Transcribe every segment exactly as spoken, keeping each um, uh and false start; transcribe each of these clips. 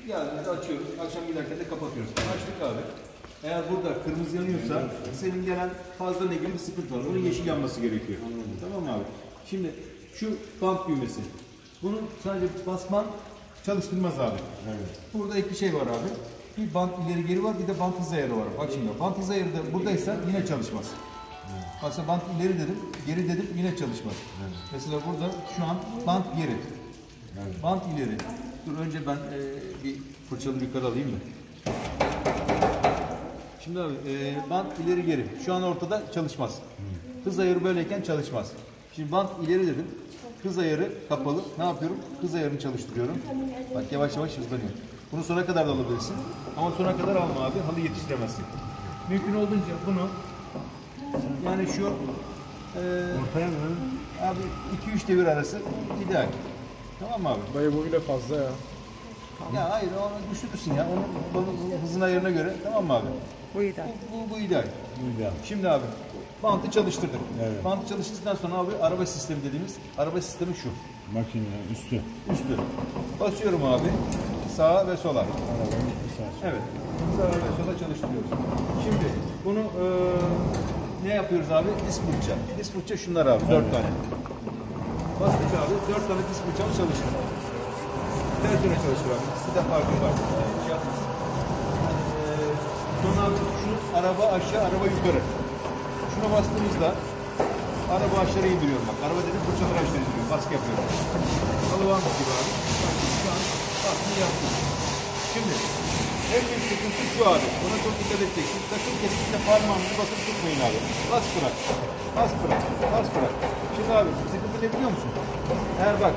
Geldiğimizde açıyoruz. Akşam giderken de kapatıyoruz. Açtık abi. Eğer burada kırmızı yanıyorsa senin gelen fazla ne gibi bir sıkıntı var. Bunun yeşil yanması gerekiyor. Anladım. Tamam mı abi? Şimdi şu bant düğmesi. Bunu sadece basman çalıştırmaz abi. Evet. Burada iki şey var abi. Bir bant ileri geri var, bir de bant hız ayarı var. Bak şimdi bant hız ayarı da buradaysa yine çalışmaz. Evet. Mesela bant ileri dedim, geri dedim yine çalışmaz. Evet. Mesela burada şu an bant geri. Evet. Bant ileri. Dur önce ben e, bir fırçalı yukarı alayım mı? Şimdi abi e, bant ileri geri. Şu an ortada çalışmaz. Hmm. Hız ayarı böyleyken çalışmaz. Şimdi bant ileri dedim. Hız ayarı kapalı. Ne yapıyorum? Hız ayarını çalıştırıyorum. Bak yavaş yavaş hızlanıyor. Bunu sona kadar da alabilirsin. Ama sona kadar alma abi. Halı yetiştiremezsin. Mümkün olduğunca bunu yani şu e, ortaya mı? Abi iki üç devir arası ideal. Tamam mı abi? Dayı bu bile fazla ya. Ya hayır onu düşürürsün ya. Onun, onun hızın ayarına göre. Tamam mı abi? Bu ideal. Bu, bu, bu ideal. Bu ideal. Şimdi abi bantı çalıştırdık. Evet. Bantı çalıştırdıktan sonra abi araba sistemi dediğimiz araba sistemi şu. Makine üstü. Üstü. Basıyorum abi. Sağa ve sola. Arabanın üstü. Evet. Sağa ve sola çalıştırıyoruz. Şimdi bunu e, ne yapıyoruz abi? Disk fırça. Disk fırça şunlar abi. Evet. Dört tane. Bastık abi. Dört tane disk fırçamız çalıştır. Ters yöne çalıştır abi. İkisi de farkı var. Şey yapmaz. Yani, e, sonra abi şu araba aşağı, araba yukarı. Şuna bastığımızda araba aşağı indiriyorum bak. Araba dedim fırçaları aşağı indiriyor. Baskı yapıyorum. Halı varmış gibi abi. Bak, şu an baskıyı yaptım. Şimdi en büyük sıkıntı şu abi. Buna çok dikkat edeceksin. Sakın kesinlikle parmağınızı basıp tutmayın abi. Bas bırak. Bas bırak. Bas bırak. Şimdi abi sıkıntı ne biliyor musun? Eğer bak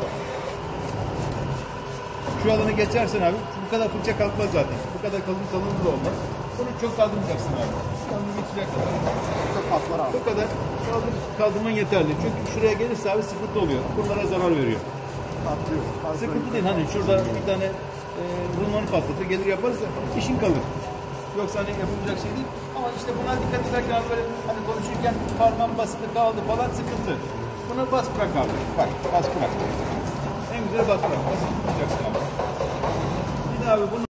şu alanı geçersen abi bu kadar fırça kalkmaz zaten. Bu kadar kalın kalın da olmaz. Bunu çok kaldırmayacaksın abi. Onu geçecek kadar. Bu kadar kaldır, kaldırman yeterli. Çünkü şuraya gelirse abi sıkıntı oluyor. Bunlara zarar veriyor. Patlıyor. Sıkıntı değil. Hani şurada bir tane e, rulmanı patlatır, gelir yaparsa işin kalır. Yoksa hani yapılacak şey değil. Ama işte buna dikkat ederken abi böyle hani konuşurken parmağım basılı kaldı falan sıkıntı. Buna bas bırak abi. Bak bas bırak. En güzel bas bırak. Basılı tutacaksın abi. Bir de abi bunu